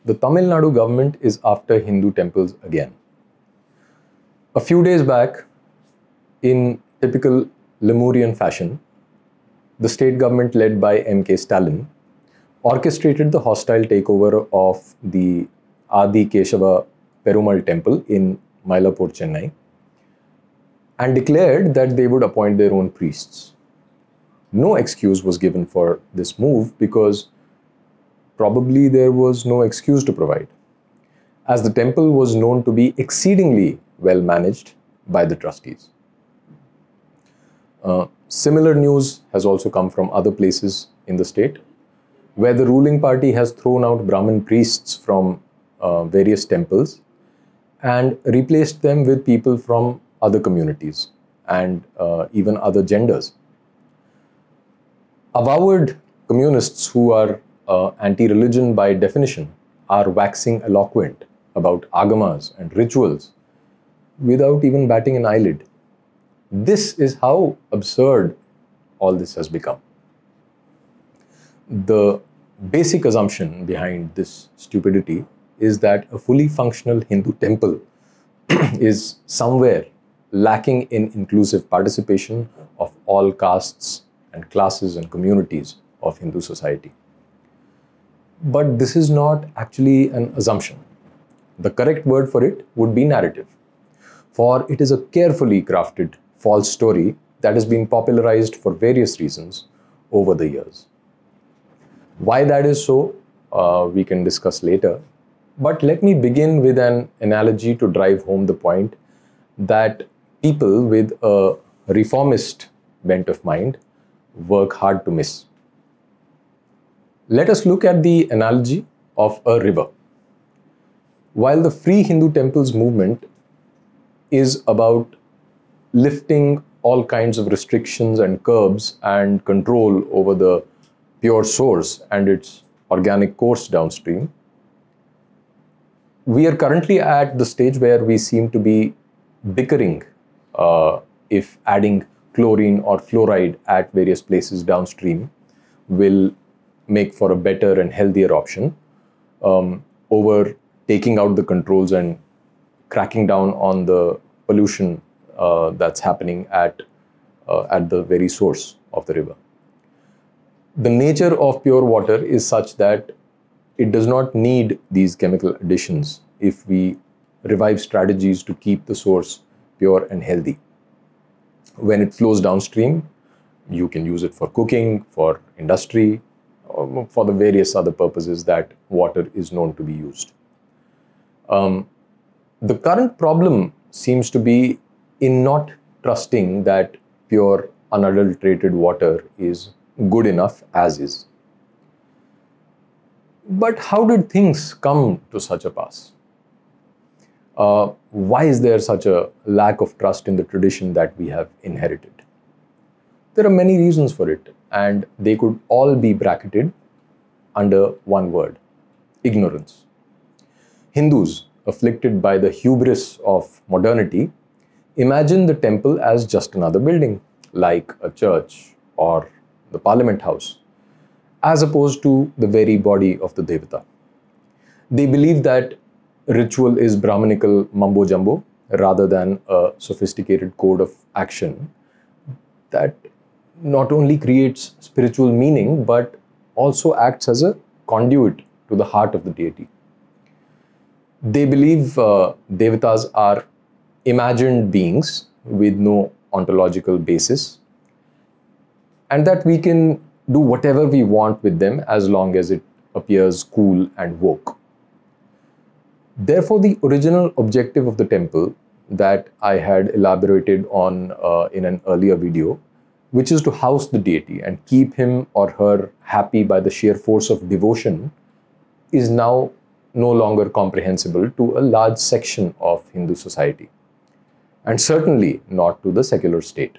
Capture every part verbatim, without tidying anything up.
the Tamil Nadu government is after Hindu temples again. A few days back, in typical Lemurian fashion, the state government led by M K Stalin orchestrated the hostile takeover of the Adi Keshava Perumal temple in Mylapore, Chennai, and declared that they would appoint their own priests. No excuse was given for this move because probably there was no excuse to provide, as the temple was known to be exceedingly well managed by the trustees. Uh, similar news has also come from other places in the state, where the ruling party has thrown out Brahmin priests from uh, various temples and replaced them with people from other communities and uh, even other genders. Avowed communists who are uh, anti-religion by definition are waxing eloquent about agamas and rituals without even batting an eyelid. This is how absurd all this has become. The basic assumption behind this stupidity is that a fully functional Hindu temple is somewhere lacking in inclusive participation of all castes and classes and communities of Hindu society. But this is not actually an assumption. The correct word for it would be narrative, for it is a carefully crafted false story that has been popularized for various reasons over the years. Why that is so, uh, we can discuss later. But let me begin with an analogy to drive home the point that people with a reformist bent of mind work hard to miss. Let us look at the analogy of a river. While the Free Hindu Temples movement is about lifting all kinds of restrictions and curbs and control over the pure source and its organic course downstream, we are currently at the stage where we seem to be bickering uh, if adding chlorine or fluoride at various places downstream will make for a better and healthier option um, over taking out the controls and cracking down on the pollution uh, that's happening at, uh, at the very source of the river. The nature of pure water is such that it does not need these chemical additions if we revive strategies to keep the source pure and healthy. When it flows downstream, you can use it for cooking, for industry, or for the various other purposes that water is known to be used. Um, the current problem seems to be in not trusting that pure, unadulterated water is good enough as is. But how did things come to such a pass? Uh, why is there such a lack of trust in the tradition that we have inherited? There are many reasons for it, and they could all be bracketed under one word: ignorance. Hindus, afflicted by the hubris of modernity, imagine the temple as just another building, like a church or the Parliament House, as opposed to the very body of the Devata. They believe that ritual is Brahminical mumbo-jumbo rather than a sophisticated code of action that not only creates spiritual meaning but also acts as a conduit to the heart of the deity. They believe uh, Devatas are imagined beings with no ontological basis, and that we can do whatever we want with them as long as it appears cool and woke. Therefore, the original objective of the temple that I had elaborated on uh, in an earlier video, which is to house the deity and keep him or her happy by the sheer force of devotion, is now no longer comprehensible to a large section of Hindu society, and certainly not to the secular state.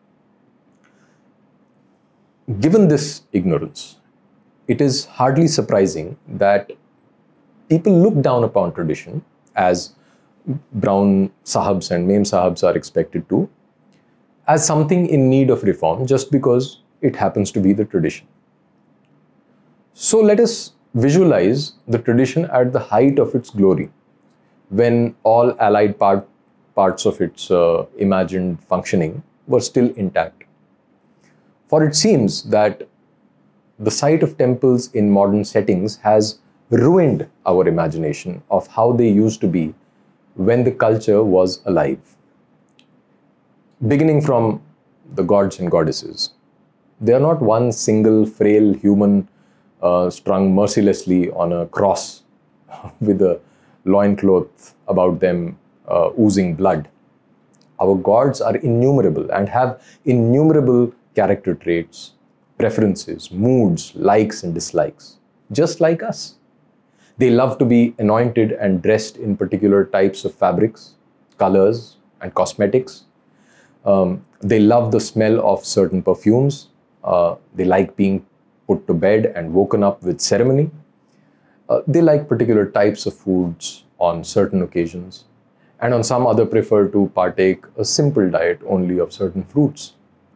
Given this ignorance, it is hardly surprising that people look down upon tradition, as Brown Sahibs and Mem Sahibs are expected to, as something in need of reform just because it happens to be the tradition. So let us visualize the tradition at the height of its glory, when all allied part, parts of its uh, imagined functioning were still intact. For it seems that the sight of temples in modern settings has ruined our imagination of how they used to be when the culture was alive. Beginning from the gods and goddesses, they are not one single frail human uh, strung mercilessly on a cross with a loincloth about them uh, oozing blood. Our gods are innumerable and have innumerable character traits, preferences, moods, likes and dislikes, just like us. They love to be anointed and dressed in particular types of fabrics, colors, and cosmetics. Um, they love the smell of certain perfumes. Uh, they like being put to bed and woken up with ceremony. Uh, they like particular types of foods on certain occasions, and on some other prefer to partake a simple diet only of certain fruits.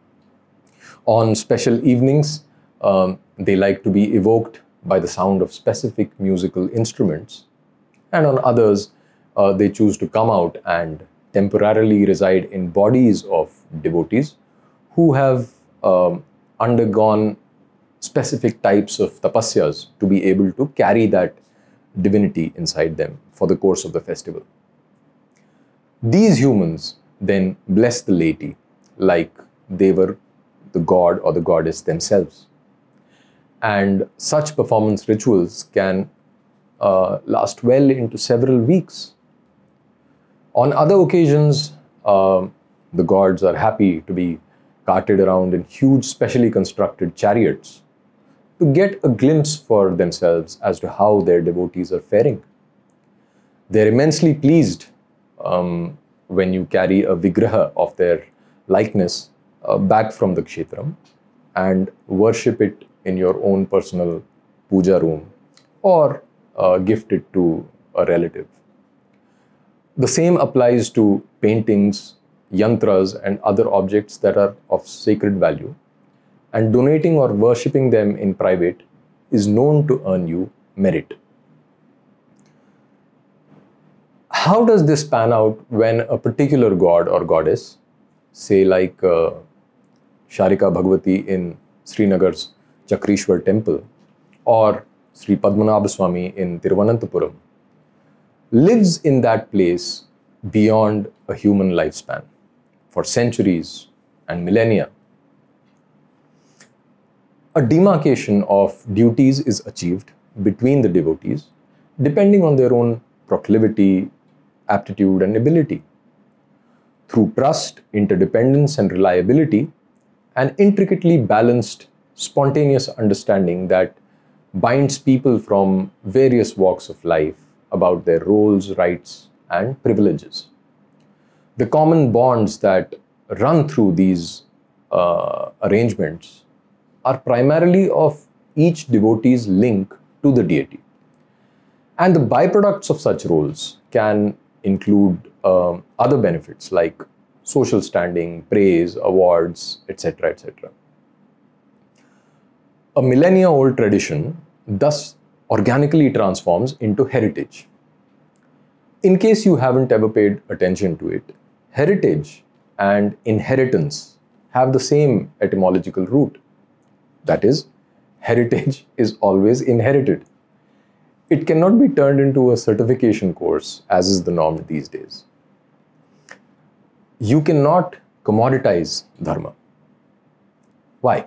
On special evenings, um, they like to be evoked by the sound of specific musical instruments, and on others, uh, they choose to come out and temporarily reside in bodies of devotees who have um, undergone specific types of tapasyas to be able to carry that divinity inside them for the course of the festival. These humans then bless the laity like they were the god or the goddess themselves. And such performance rituals can uh, last well into several weeks. On other occasions, uh, the gods are happy to be carted around in huge, specially constructed chariots to get a glimpse for themselves as to how their devotees are faring. They're immensely pleased um, when you carry a vigraha of their likeness uh, back from the kshetram and worship it in your own personal puja room or uh, gift it to a relative. The same applies to paintings, yantras, and other objects that are of sacred value, and donating or worshipping them in private is known to earn you merit. How does this pan out when a particular god or goddess, say like uh, Sharika Bhagavati in Srinagar's Chakrishwar temple or Sri Padmanabha Swami in Tiruvananthapuram, lives in that place beyond a human lifespan for centuries and millennia? A demarcation of duties is achieved between the devotees depending on their own proclivity, aptitude, and ability. Through trust, interdependence, and reliability, an intricately balanced, spontaneous understanding that binds people from various walks of life about their roles, rights, and privileges. The common bonds that run through these uh, arrangements are primarily of each devotee's link to the deity. And the byproducts of such roles can include uh, other benefits like social standing, praise, awards, et cetera, et cetera. A millennia-old tradition thus organically transforms into heritage. In case you haven't ever paid attention to it, heritage and inheritance have the same etymological root. That is, heritage is always inherited. It cannot be turned into a certification course, as is the norm these days. You cannot commoditize dharma. Why?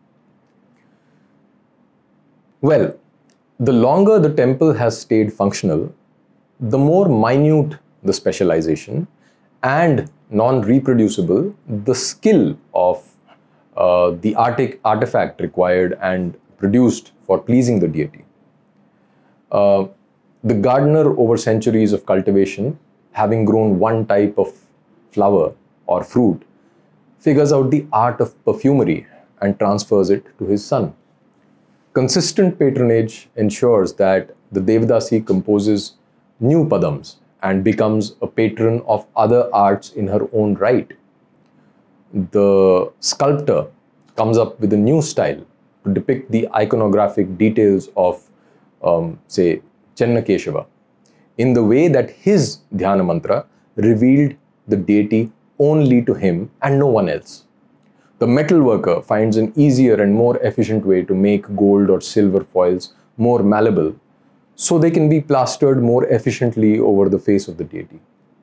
Well, the longer the temple has stayed functional, the more minute the specialization and non-reproducible the skill of uh, the artic artifact required and produced for pleasing the deity. Uh, the gardener, over centuries of cultivation, having grown one type of flower or fruit, figures out the art of perfumery and transfers it to his son. Consistent patronage ensures that the Devadasi composes new padams and becomes a patron of other arts in her own right. The sculptor comes up with a new style to depict the iconographic details of um, say, Chennakeshava, in the way that his dhyana mantra revealed the deity only to him and no one else. The metal worker finds an easier and more efficient way to make gold or silver foils more malleable so they can be plastered more efficiently over the face of the deity.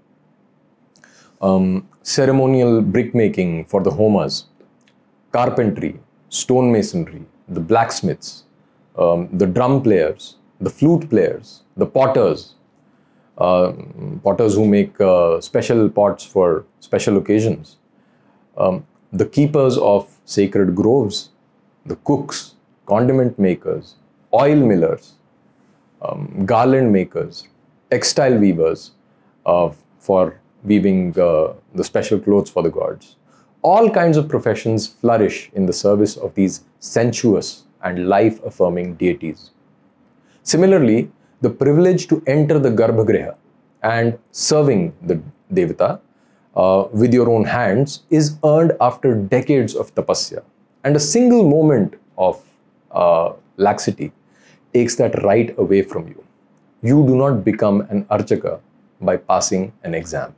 Um, ceremonial brickmaking for the homas, carpentry, stonemasonry, the blacksmiths, um, the drum players, the flute players, the potters, uh, potters who make uh, special pots for special occasions, um, the keepers of sacred groves, the cooks, condiment makers, oil millers, um, garland makers, textile weavers uh, for weaving uh, the special clothes for the gods. All kinds of professions flourish in the service of these sensuous and life-affirming deities. Similarly, the privilege to enter the Garbhagriha and serving the Devata uh, with your own hands is earned after decades of tapasya. And a single moment of uh, laxity takes that right away from you. You do not become an archaka by passing an exam.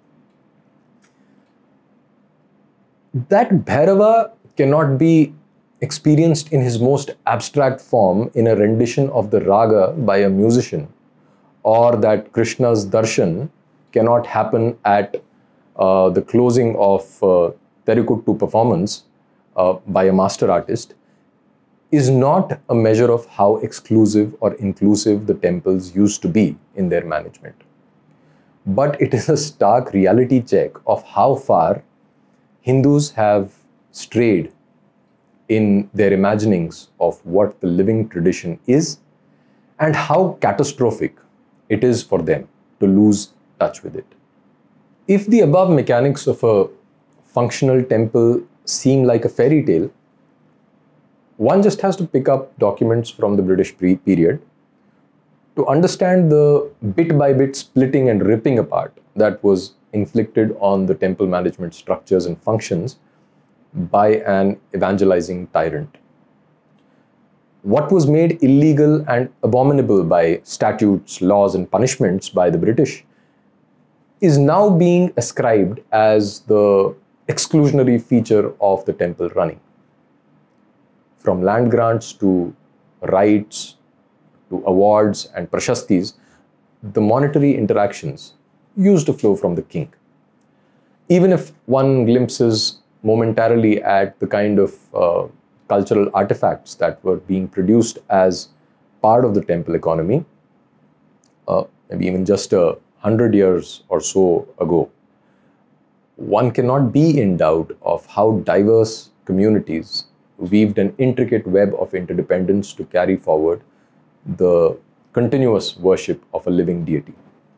That Bhairava cannot be experienced in his most abstract form in a rendition of the raga by a musician, or that Krishna's darshan cannot happen at uh, the closing of uh, Terikuttu performance uh, by a master artist, is not a measure of how exclusive or inclusive the temples used to be in their management. But it is a stark reality check of how far Hindus have strayed in their imaginings of what the living tradition is and how catastrophic it is for them to lose touch with it. If the above mechanics of a functional temple seem like a fairy tale, one just has to pick up documents from the British period to understand the bit-by-bit splitting and ripping apart that was inflicted on the temple management structures and functions by an evangelizing tyrant. What was made illegal and abominable by statutes, laws, and punishments by the British is now being ascribed as the exclusionary feature of the temple running. From land grants to rights to awards and prashastis, the monetary interactions used to flow from the king. Even if one glimpses momentarily at the kind of uh, cultural artifacts that were being produced as part of the temple economy, uh, maybe even just a hundred years or so ago, one cannot be in doubt of how diverse communities weaved an intricate web of interdependence to carry forward the continuous worship of a living deity.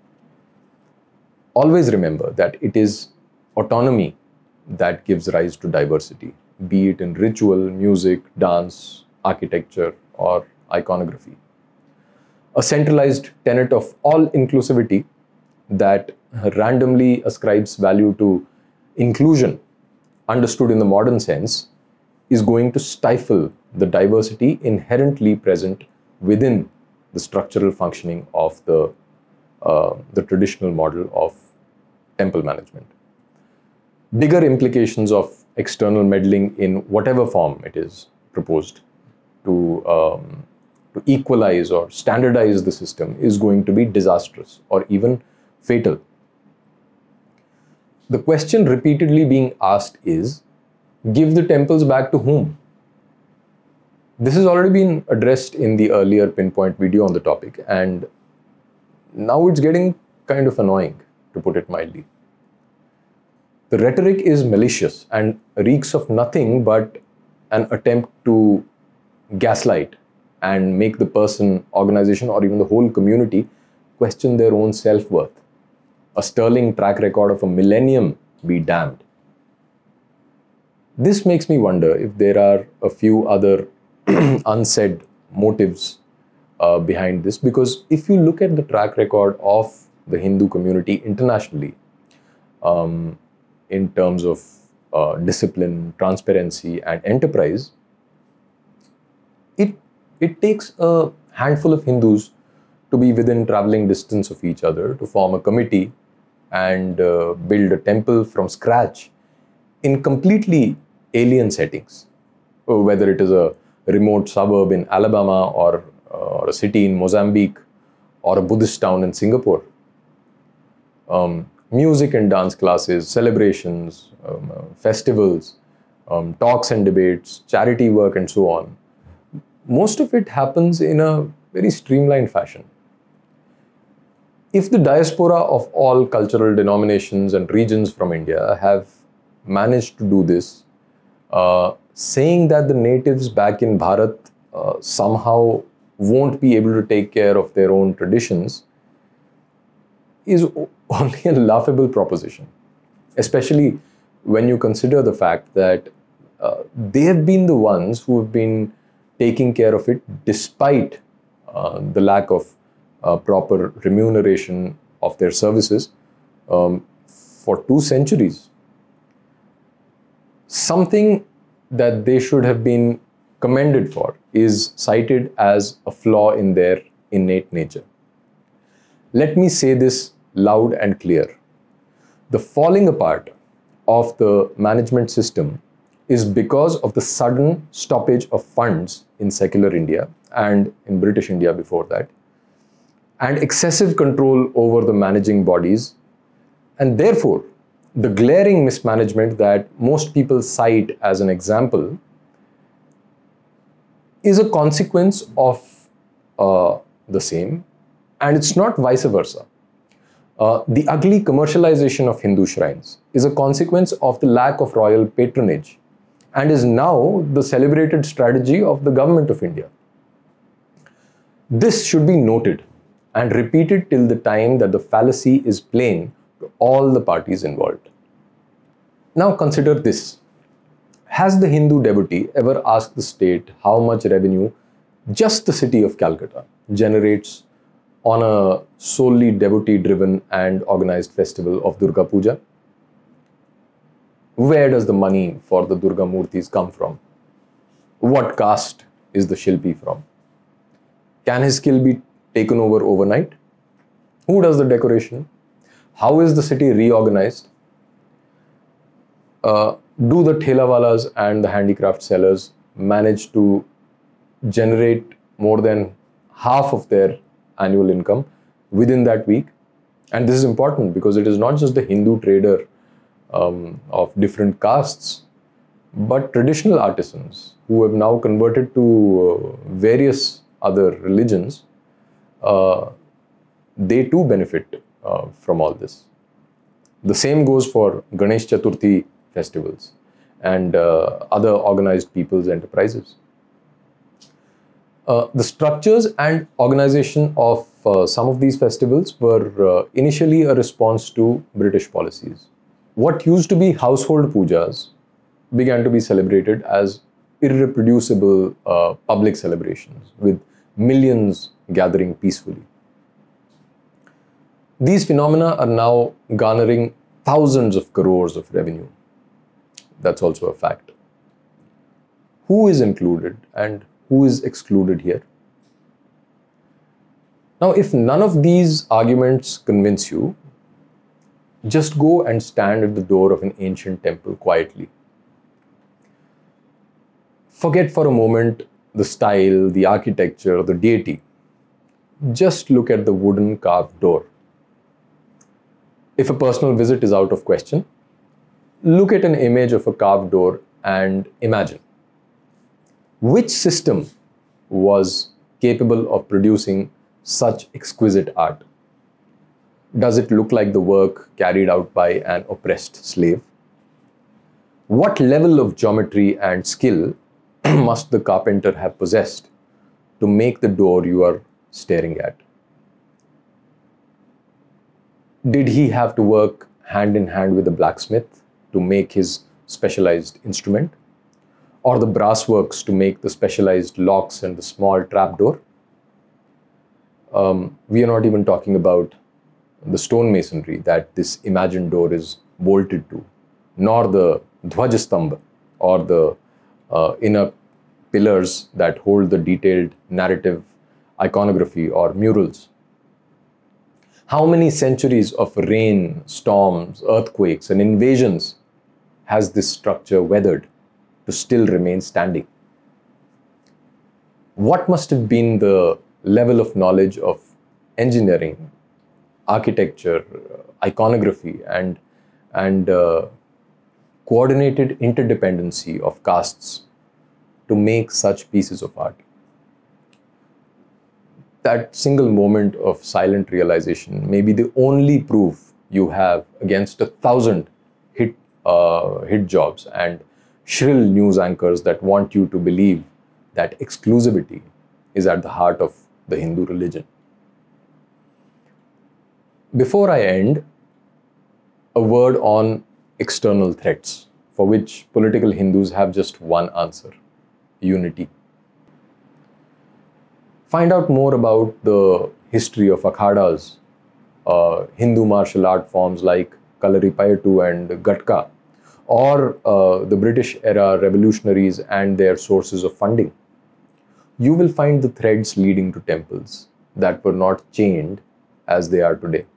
Always remember that it is autonomy that gives rise to diversity, be it in ritual, music, dance, architecture, or iconography. A centralized tenet of all inclusivity that randomly ascribes value to inclusion, understood in the modern sense, is going to stifle the diversity inherently present within the structural functioning of the, uh, the traditional model of temple management. Bigger implications of external meddling in whatever form it is proposed to, um, to equalize or standardize the system is going to be disastrous or even fatal. The question repeatedly being asked is, give the temples back to whom? This has already been addressed in the earlier pinpoint video on the topic, and now it's getting kind of annoying, to put it mildly. The rhetoric is malicious and reeks of nothing but an attempt to gaslight and make the person, organization, or even the whole community question their own self-worth. A sterling track record of a millennium be damned. This makes me wonder if there are a few other unsaid motives uh, behind this, because if you look at the track record of the Hindu community internationally, um, in terms of uh, discipline, transparency, and enterprise, it, it takes a handful of Hindus to be within traveling distance of each other, to form a committee and uh, build a temple from scratch in completely alien settings, whether it is a remote suburb in Alabama or, uh, or a city in Mozambique or a Buddhist town in Singapore. Um, music and dance classes, celebrations, um, uh, festivals, um, talks and debates, charity work and so on. Most of it happens in a very streamlined fashion. If the diaspora of all cultural denominations and regions from India have managed to do this, uh, saying that the natives back in Bharat uh, somehow won't be able to take care of their own traditions is only a laughable proposition, especially when you consider the fact that uh, they have been the ones who have been taking care of it despite uh, the lack of uh, proper remuneration of their services um, for two centuries. Something that they should have been commended for is cited as a flaw in their innate nature. Let me say this loud and clear. The falling apart of the management system is because of the sudden stoppage of funds in secular India and in British India before that, and excessive control over the managing bodies, and therefore the glaring mismanagement that most people cite as an example is a consequence of uh, the same, and it's not vice versa. Uh, the ugly commercialization of Hindu shrines is a consequence of the lack of royal patronage and is now the celebrated strategy of the government of India. This should be noted and repeated till the time that the fallacy is plain to all the parties involved. Now consider this. Has the Hindu devotee ever asked the state how much revenue just the city of Calcutta generates on a solely devotee-driven and organized festival of Durga Puja? Where does the money for the Durga Murtis come from? What caste is the Shilpi from? Can his skill be taken over overnight? Who does the decoration? How is the city reorganized? Uh, do the thelawalas and the handicraft sellers manage to generate more than half of their annual income within that week? And this is important because it is not just the Hindu trader um, of different castes, but traditional artisans who have now converted to uh, various other religions. Uh, they too benefit uh, from all this. The same goes for Ganesh Chaturthi festivals and uh, other organized people's enterprises. Uh, the structures and organization of uh, some of these festivals were uh, initially a response to British policies. What used to be household pujas began to be celebrated as irreproducible uh, public celebrations with millions gathering peacefully. These phenomena are now garnering thousands of crores of revenue. That's also a fact. Who is included and who is excluded here? Now, if none of these arguments convince you, just go and stand at the door of an ancient temple quietly. Forget for a moment the style, the architecture, the deity. Just look at the wooden carved door. If a personal visit is out of question, look at an image of a carved door and imagine which system was capable of producing such exquisite art. Does it look like the work carried out by an oppressed slave? What level of geometry and skill must the carpenter have possessed to make the door you are staring at? Did he have to work hand in hand with a blacksmith to make his specialized instrument? Or the brass works to make the specialized locks and the small trapdoor? Um, we are not even talking about the stone masonry that this imagined door is bolted to, nor the dhwajastambha or the uh, inner pillars that hold the detailed narrative iconography or murals How many centuries of rain, storms, earthquakes, and invasions has this structure weathered to still remain standing? What must have been the level of knowledge of engineering, architecture, iconography, and, and uh, coordinated interdependency of castes to make such pieces of art? That single moment of silent realization may be the only proof you have against a thousand hit, uh, hit jobs and shrill news anchors that want you to believe that exclusivity is at the heart of the Hindu religion. Before I end, a word on external threats, for which political Hindus have just one answer: unity. Find out more about the history of akhadas, uh, Hindu martial art forms like Kalaripayattu and Gatka, or uh, the British era revolutionaries and their sources of funding. You will find the threads leading to temples that were not chained as they are today.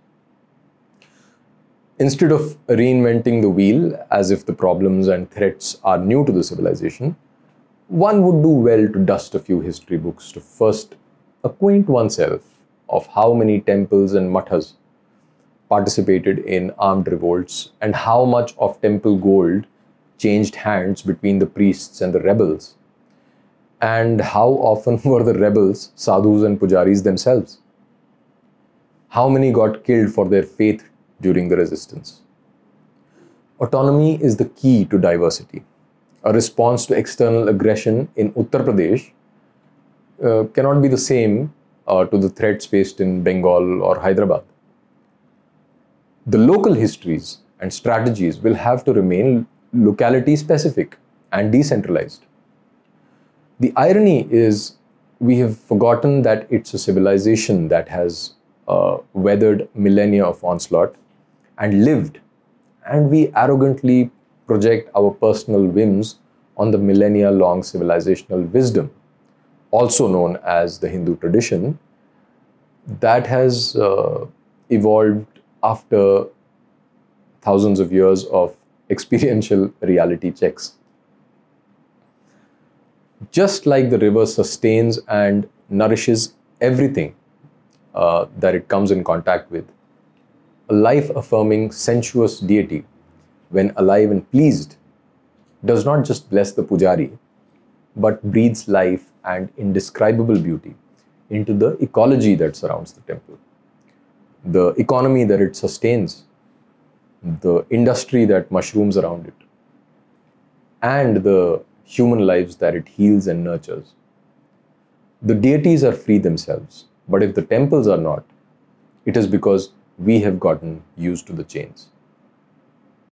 Instead of reinventing the wheel as if the problems and threats are new to the civilization, one would do well to dust a few history books to first acquaint oneself of how many temples and mathas participated in armed revolts and how much of temple gold changed hands between the priests and the rebels, and how often were the rebels sadhus and pujaris themselves. How many got killed for their faith during the resistance? Autonomy is the key to diversity. A response to external aggression in Uttar Pradesh uh, cannot be the same uh, to the threats faced in Bengal or Hyderabad. The local histories and strategies will have to remain locality specific and decentralized. The irony is we have forgotten that it's a civilization that has uh, weathered millennia of onslaught and lived, and we arrogantly project our personal whims on the millennia-long civilizational wisdom, also known as the Hindu tradition, that has uh, evolved after thousands of years of experiential reality checks. Just like the river sustains and nourishes everything uh, that it comes in contact with, a life-affirming, sensuous deity, when alive and pleased, does not just bless the pujari, but breathes life and indescribable beauty into the ecology that surrounds the temple, the economy that it sustains, the industry that mushrooms around it, and the human lives that it heals and nurtures. The deities are free themselves, but if the temples are not, it is because we have gotten used to the chains.